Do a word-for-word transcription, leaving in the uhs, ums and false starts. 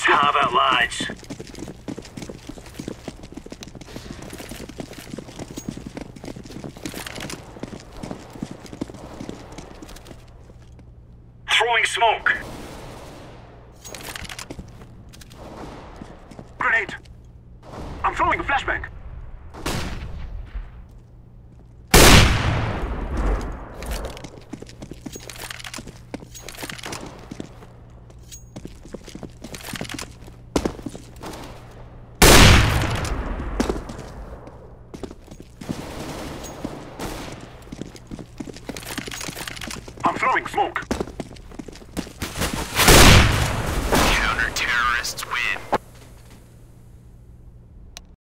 Let's have it, lads. Throwing smoke. Grenade. I'm throwing a flashbang. I'm throwing smoke.